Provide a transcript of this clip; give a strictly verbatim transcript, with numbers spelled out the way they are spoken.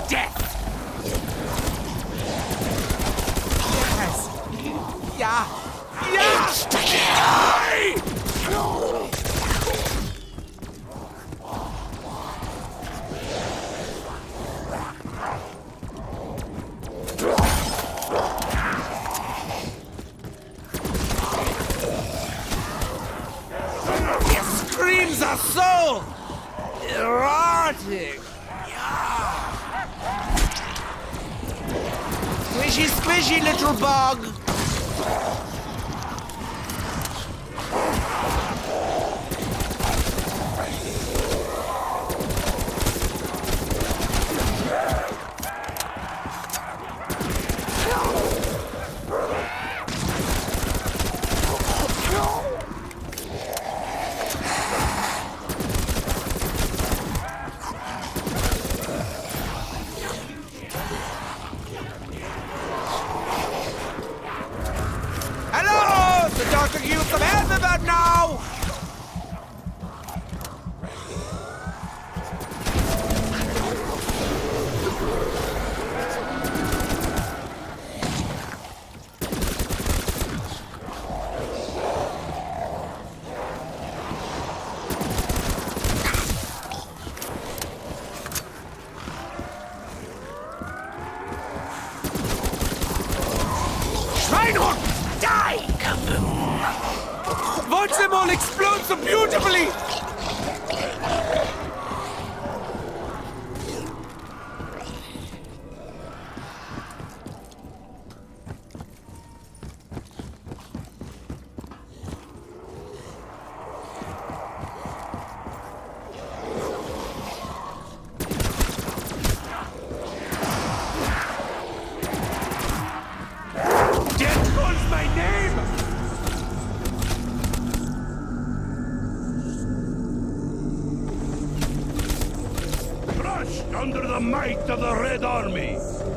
death! Yes! Yeah! Yeah! Die! Your screams are so erotic. Squishy, squishy, little bug. The Doctor give you some help about now! Schweinhund! Die! Kaboom! Watch them all explode so beautifully! Death calls my name! Crushed under the might of the Red Army.